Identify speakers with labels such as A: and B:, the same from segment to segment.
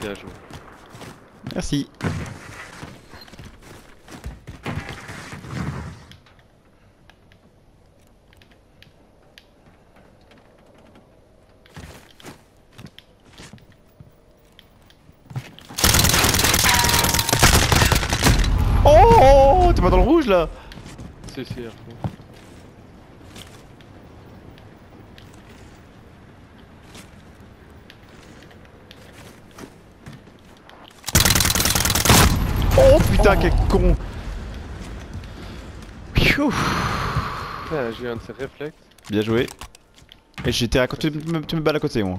A: Bien joué.
B: Merci. Oh, t'es pas dans le rouge là?
A: Si, si, à fond.
B: Oh putain, quel con. Pfiou.
A: Putain, j'ai eu un de ces réflexes.
B: Bien joué. Et j'étais à côté, tu me balles à côté moi.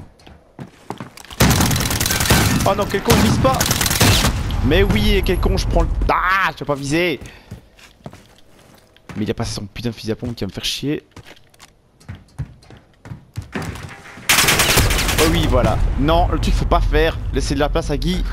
B: Oh non, quel con, je vise pas. Mais oui, et quel con, je prends le... Ah, je dois pas viser. Mais il a passé son putain de fusil à pompe qui va me faire chier. Oh oui, voilà. Non, le truc faut pas faire. Laisser de la place à Guy.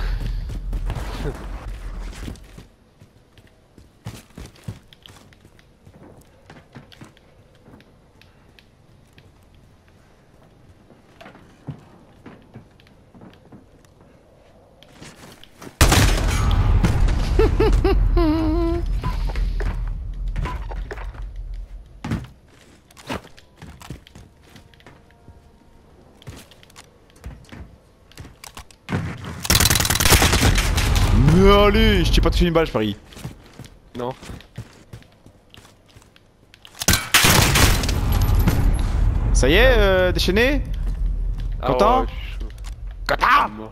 B: Mais allez, je t'ai pas touché une balle, je parie.
A: Non.
B: Ça y est, déchaîné.
A: Ah
B: Content?
A: ouais, je suis chaud.
B: Content?
A: Mort.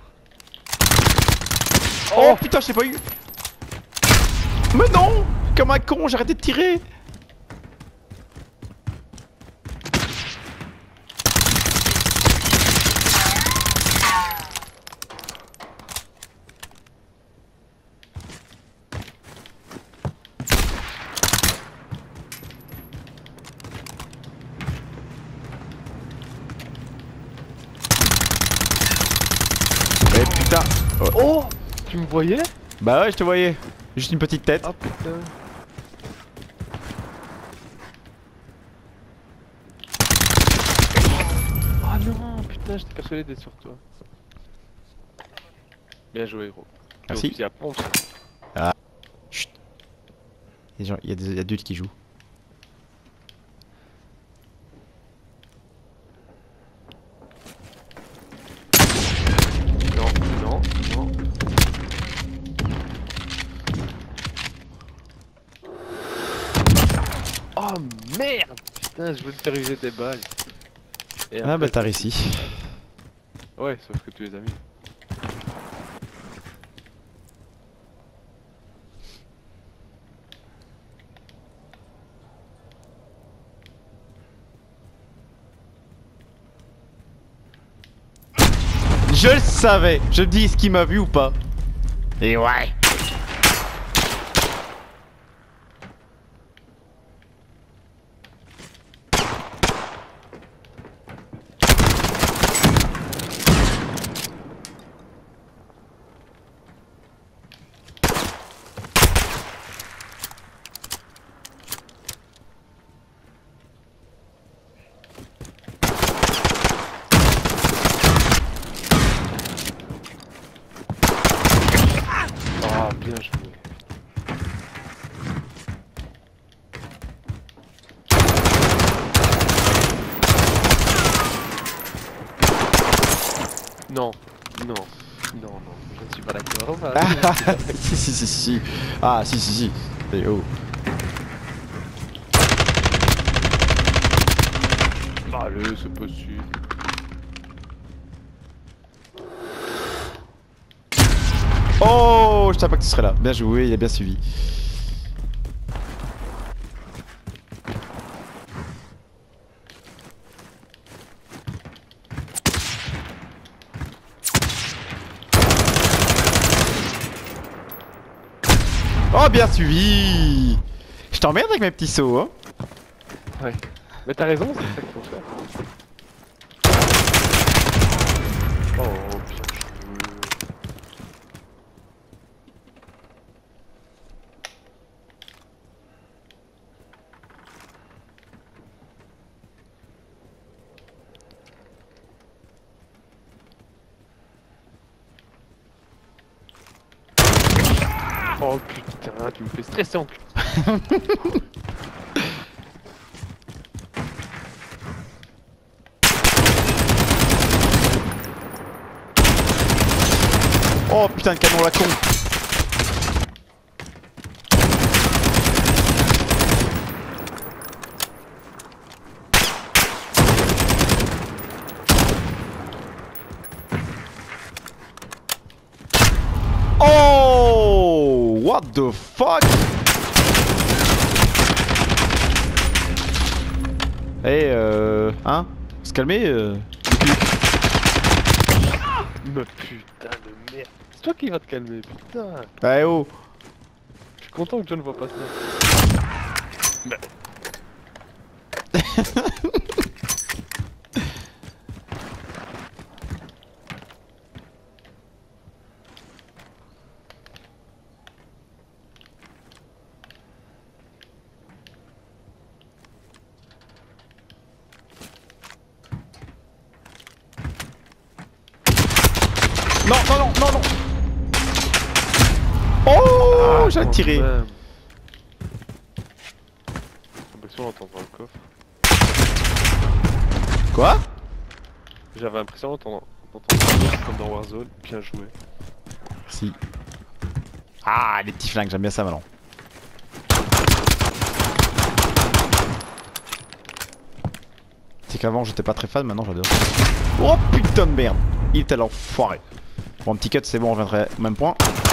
B: Oh putain, je t'ai pas eu. Mais non. Comme un con, j'ai arrêté de tirer. Eh putain.
A: Oh, tu me voyais?
B: Bah ouais, je te voyais. Juste une petite tête.
A: Ah putain. Oh non, putain, j'étais persuadé d'être sur toi. Bien joué, gros.
B: Merci.
A: Il y a pompe.
B: Chut. Il y a des adultes qui jouent.
A: Non, non, non. Oh merde! Putain, je voulais te faire user tes balles. Et
B: Ah
A: après,
B: bah t'as réussi.
A: Ouais, sauf que tu les as mis.
B: Je le savais. Je me dis, est-ce qu'il m'a vu ou pas? Et ouais.
A: Ah, bien joué. Non, non, non, non, je ne suis pas d'accord.
B: Si si si si. Ah si si si. Et oh.
A: Allez, c'est possible.
B: Oh, je savais pas que tu serais là. Bien joué, il a bien suivi. Oh, bien suivi. Je t'emmerde avec mes petits sauts, hein.
A: Ouais. Mais t'as raison, c'est ça qu'il faut faire. Oh, bien joué. Oh putain, tu me fais stresser en cul.
B: Oh putain de canon la con. Oh, what the fuck? Eh hein? Se calmer
A: Mais putain de merde. C'est toi qui vas te calmer, putain.
B: Eh oh.
A: Je suis content que John voit pas ça. Bah.
B: Non, non, non, non, non. Oh, j'ai tiré.
A: J'ai l'impression d'entendre le coffre.
B: Quoi?
A: J'avais l'impression d'entendre le coffre comme dans Warzone. Bien joué.
B: Merci. Ah, les petits flingues, j'aime bien ça maintenant. C'est qu'avant j'étais pas très fan, maintenant j'adore. Oh putain de merde. Il était l'enfoiré. Bon, un petit cut, c'est bon, on reviendrait au même point.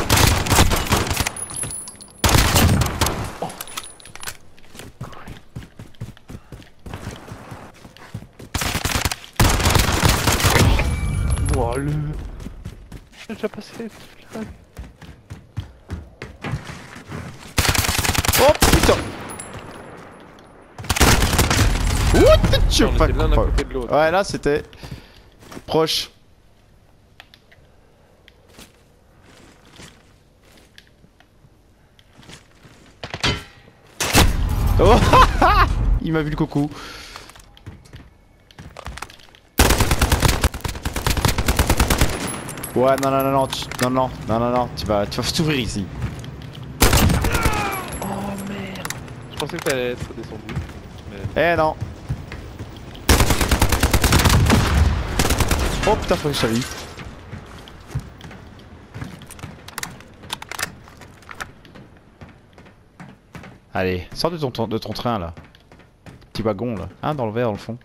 A: Oh le... J'ai déjà passé toute la...
B: Oh putain. What the
A: On était l'un à côté de l'autre.
B: Ouais, là c'était proche. Oh, il m'a vu le coucou. Ouais, non, non, non, non, non, non, non, non, non, tu vas s'ouvrir ici.
A: Oh merde. Je pensais que t'allais être descendu. Mais...
B: Eh non. Oh putain, faut que je savais. Allez, sors de ton train là. Petit wagon là. Hein, dans le vert, dans le fond.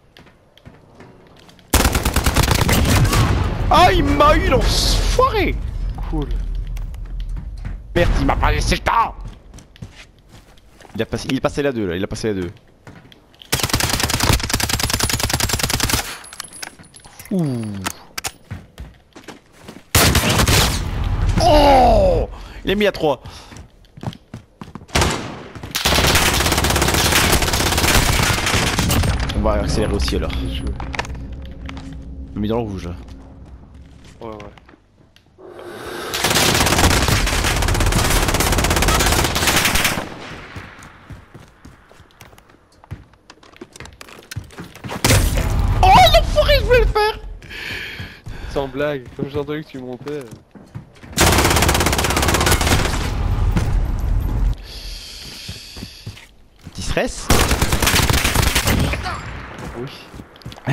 B: Ah, il m'a eu l'enfoiré.
A: Cool.
B: Merde, il m'a pas laissé le temps. Il est passé la 2 là, il a passé la 2. Ouh. Oh, il est mis à 3. On va accélérer aussi alors.
A: Bien joué.
B: Je me mets dans le rouge.
A: Ouais, ouais.
B: Oh l'enfoiré, je voulais le faire.
A: Sans blague, comme j'ai entendu que tu montais.
B: Petit stress.
A: Oui.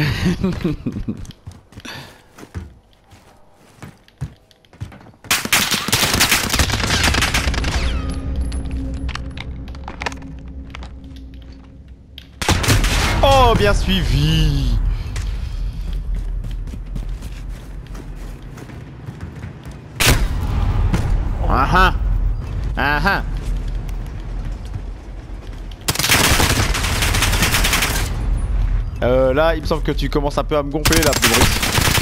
B: Oh, bien suivi. Ah ah. Ah ah. Là, il me semble que tu commences un peu à me gonfler là, Brice.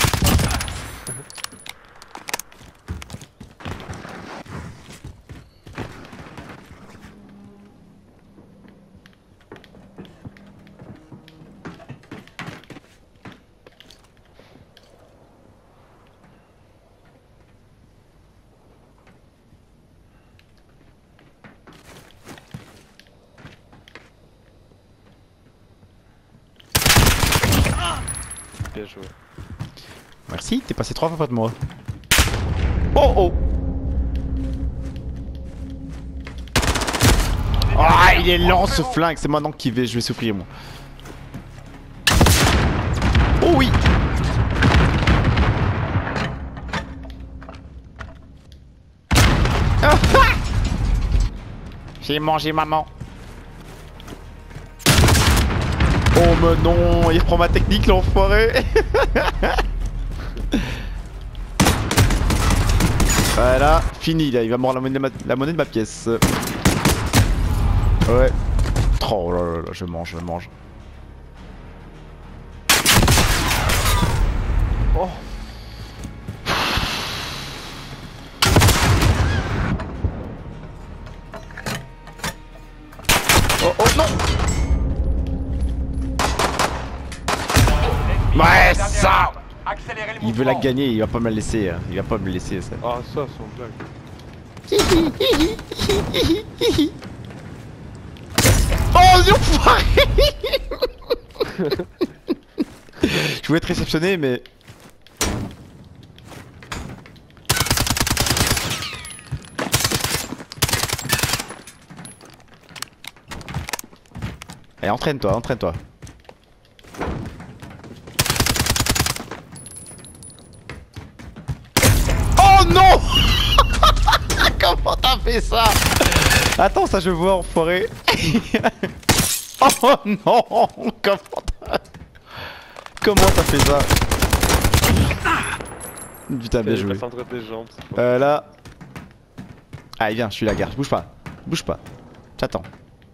A: Bien joué.
B: Merci, t'es passé 3 fois près de moi. Oh oh. il est lent ce flingue, c'est maintenant qui vais, je vais souffrir moi. Oh oui. J'ai mangé maman. Oh mais non, il reprend ma technique l'enfoiré. Voilà, fini là, il va mordre la monnaie de ma pièce. Ouais. Oh là là là, je mange.
A: Oh.
B: Oh non. Ouais, ça. Il veut la gagner, il va pas me la laisser, hein. Il va pas me laisser ça.
A: Ah ça, son blague.
B: Oh non. Je voulais être réceptionné mais... Allez, entraîne-toi. Oh non. Comment t'as fait ça? Attends, ça je vois, enfoiré. Oh non. Comment t'as fait ça? Putain, bien joué.
A: Entre tes jambes.
B: Là. Allez, viens, je suis la garde. Bouge pas. J'attends.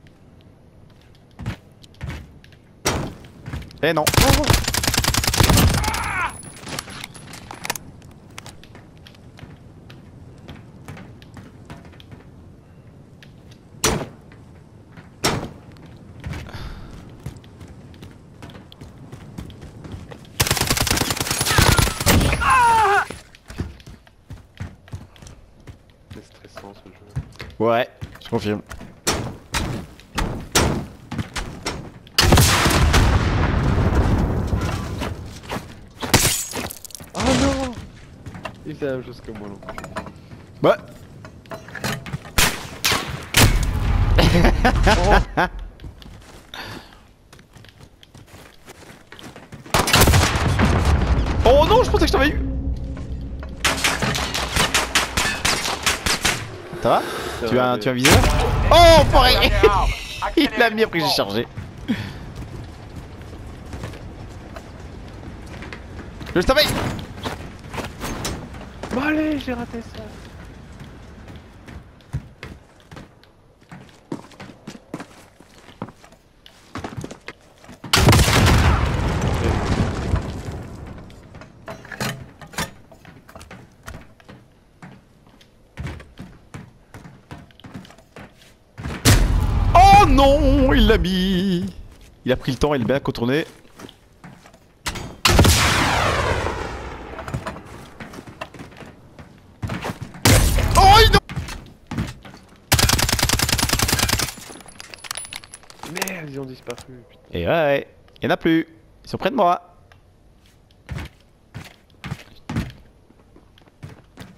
B: Eh non.
A: C'est stressant ce jeu.
B: Ouais, je confirme.
A: Oh non. Il fait la même chose que moi non.
B: Bah. Oh non, je pensais que je t'avais eu. Ça va? Tu as un viseur? Oh, pareil. Il a mis après que j'ai chargé. Je savais.
A: Bon allez, j'ai raté ça.
B: Oh non, il l'a mis. Il a pris le temps, il est bien contourné. Oh non.
A: Merde, ils ont disparu. Putain.
B: Et ouais, il y en a plus. Ils sont près de moi.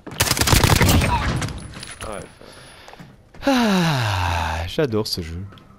A: Ouais.
B: Ah, j'adore ce jeu.